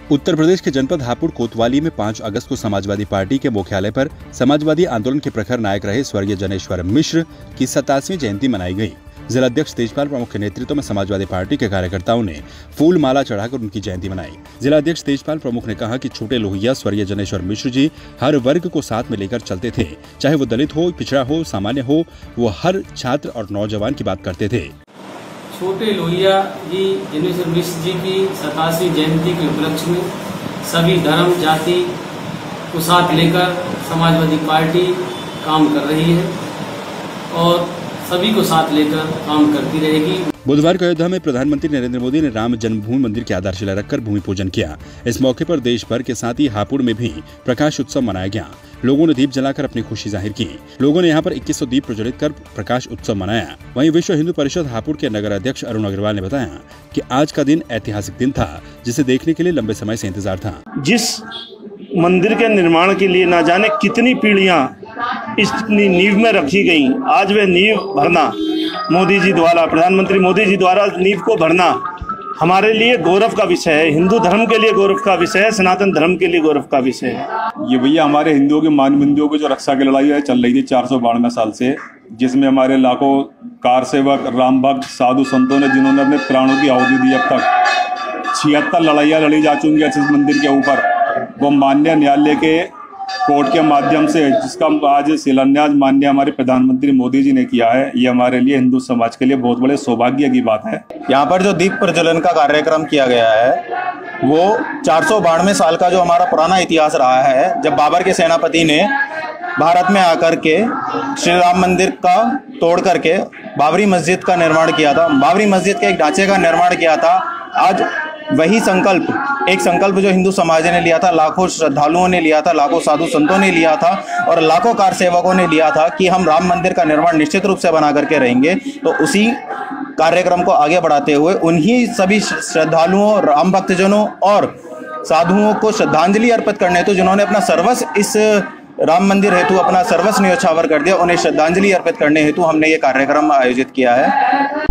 उत्तर प्रदेश के जनपद हापुड़ कोतवाली में 5 अगस्त को समाजवादी पार्टी के मुख्यालय पर समाजवादी आंदोलन के प्रखर नायक रहे स्वर्गीय जनेश्वर मिश्र की 87वीं जयंती मनाई गई। जिलाध्यक्ष तेजपाल प्रमुख के नेतृत्व में समाजवादी पार्टी के कार्यकर्ताओं ने फूल माला चढ़ाकर उनकी जयंती मनाई। जिलाध्यक्ष तेजपाल प्रमुख ने कहा कि छोटे लोहिया स्वर्गीय जनेश्वर मिश्र जी हर वर्ग को साथ में लेकर चलते थे, चाहे वो दलित हो, पिछड़ा हो, सामान्य हो, वो हर छात्र और नौजवान की बात करते थे। छोटे लोहिया जी जनेश्वर मिश्र जी की 87वीं जयंती के उपलक्ष्य में सभी धर्म जाति को साथ लेकर समाजवादी पार्टी काम कर रही है और सभी को साथ लेकर काम करती रहेगी। बुधवार को अयोध्या में प्रधानमंत्री नरेंद्र मोदी ने राम जन्मभूमि मंदिर की आधारशिला रखकर भूमि पूजन किया। इस मौके पर देश भर के साथ ही हापुड़ में भी प्रकाश उत्सव मनाया गया। लोगों ने दीप जलाकर अपनी खुशी जाहिर की। लोगों ने यहां पर 2100 दीप प्रज्वलित कर प्रकाश उत्सव मनाया। वहीं विश्व हिंदू परिषद हापुड़ के नगर अध्यक्ष अरुण अग्रवाल ने बताया कि आज का दिन ऐतिहासिक दिन था, जिसे देखने के लिए लंबे समय से इंतजार था। जिस मंदिर के निर्माण के लिए ना जाने कितनी पीढ़ियां इस नींव में रखी गई, आज वे नींव भरना मोदी जी द्वारा, प्रधानमंत्री मोदी जी द्वारा नींव को भरना हमारे लिए गौरव का विषय है। हिंदू धर्म के लिए गौरव का विषय है, सनातन धर्म के लिए गौरव का विषय है। ये भैया हमारे हिंदुओं के मान बिंदुओं की जो रक्षा की लड़ाई है चल रही थी 492 साल से, जिसमें हमारे लाखों कार सेवक, राम भक्त, साधु संतों ने जिन्होंने अपने प्राणों की आहुति दी। अब तक 76 लड़ाइयाँ लड़ी जा चुकी है इस मंदिर के ऊपर। वो माननीय न्यायालय के कोर्ट के माध्यम से, जिसका आज शिलान्यास माननीय हमारे प्रधानमंत्री मोदी जी ने किया है, ये हमारे लिए हिंदू समाज के लिए बहुत बड़े सौभाग्य की बात है। यहाँ पर जो दीप प्रज्वलन का कार्यक्रम किया गया है वो 492 साल का जो हमारा पुराना इतिहास रहा है, जब बाबर के सेनापति ने भारत में आकर के श्री राम मंदिर का तोड़ करके बाबरी मस्जिद का निर्माण किया था, बाबरी मस्जिद के एक ढांचे का निर्माण किया था। आज वही संकल्प, एक संकल्प जो हिंदू समाज ने लिया था, लाखों श्रद्धालुओं ने लिया था, लाखों साधु संतों ने लिया था और लाखों कार सेवकों ने लिया था कि हम राम मंदिर का निर्माण निश्चित रूप से बना करके रहेंगे। तो उसी कार्यक्रम को आगे बढ़ाते हुए उन्हीं सभी श्रद्धालुओं, राम भक्तजनों और साधुओं को श्रद्धांजलि अर्पित करने हेतु, जिन्होंने अपना सर्वस्व इस राम मंदिर हेतु अपना सर्वस्व न्योछावर कर दिया, उन्हें श्रद्धांजलि अर्पित करने हेतु हमने ये कार्यक्रम आयोजित किया है।